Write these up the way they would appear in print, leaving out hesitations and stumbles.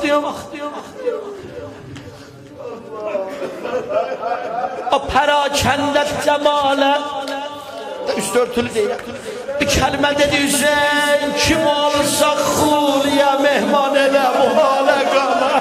o perakendet cemalet üstü örtülü değil bir kelime dedi Hüseyin kim olursa Hulya mehman ele bu hale kala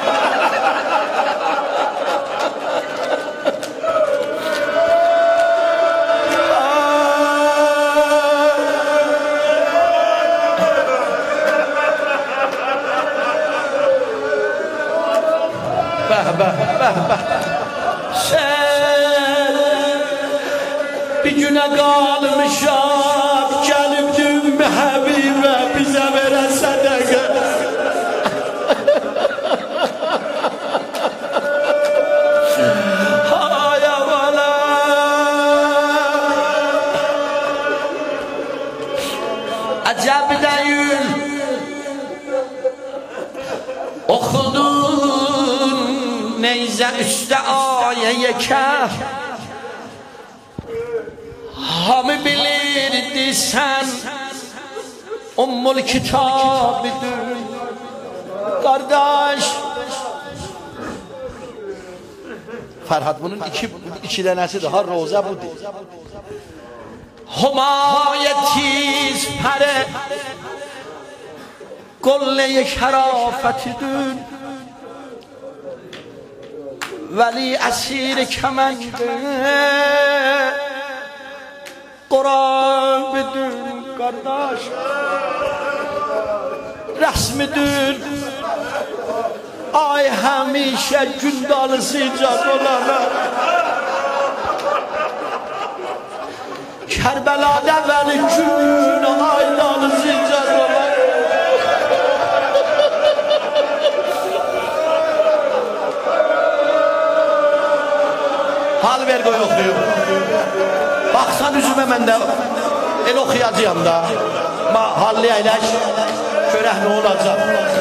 sen bir güne kalmışam gelibdim Habibe bize veren sadaka hay avala acaba değil okudum neyze üstte ayeye kâh hamı bilirdi sen Ummul Kitabıdır kardeş Ferhat bunun iki denesi daha roza budur Humayetiz pere Kulle şerafetidir Veli esir kemendir Kur'an bütün kardeş resmidir ay hemişe gündalı sıcak olana Kerbela'da veli gün aydalı sıcak olana hal ver koy okuyor baksan üzüme ben de el okuyacağım da ma halli eyleş köreh ne olacak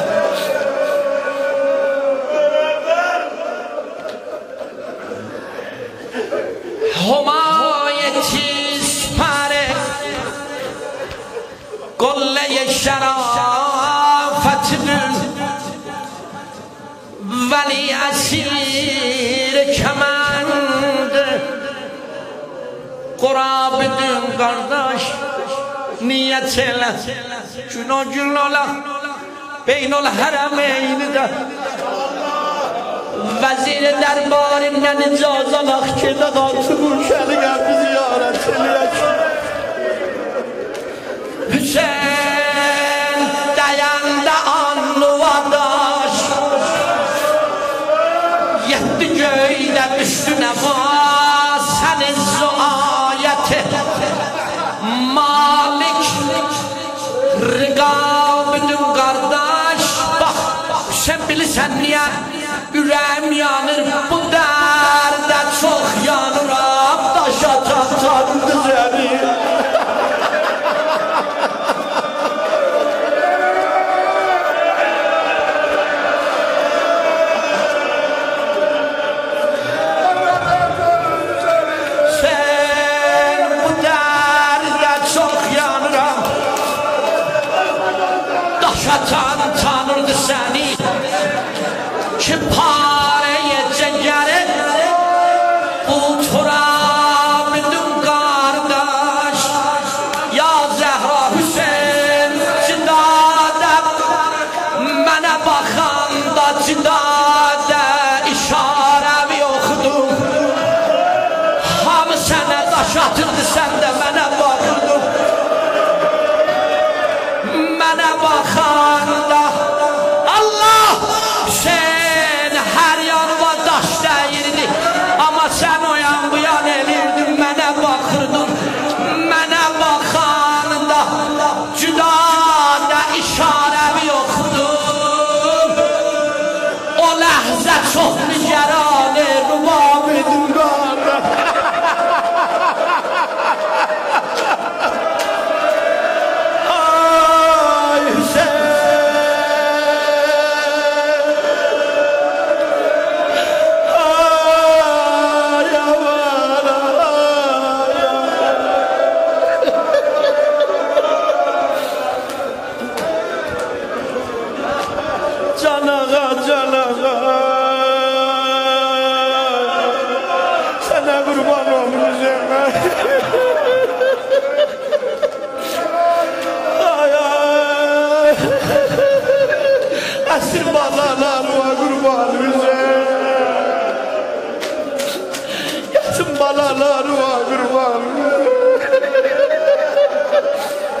Humayetiz pare Kulle şerafetidir Veli esir kemendir Kurabıdın kardeş niyet eyle Şuna gün ola Beynul haremeyni de Vezir derbarinden icaz alak ki de kalsı Gülşen'e ziyaret eleyek Hüseyin dayandı anluvadaş Yetti göyde üstüne var senin zuayeti Malik Rıgabıdın kardeş Bak sen bilirsen niye Yüreğim yanır bu derde çok yanıram Taşa çatandı seni Sen bu derde çok yanıram Taşa tanırdı seni Ki pareye cengere Bu turabıdın kardeş Ya Zehra Hüseyin Cidade Mene bakan da cidade İşaremi okudum Hamı sene taş atırdı sen de mene bakırdın Mene bakan da Allah sen her yanıma taş değirdi ama sen o ya Əsir balalarıma qurban bizə. Yetim balalarıma qurban.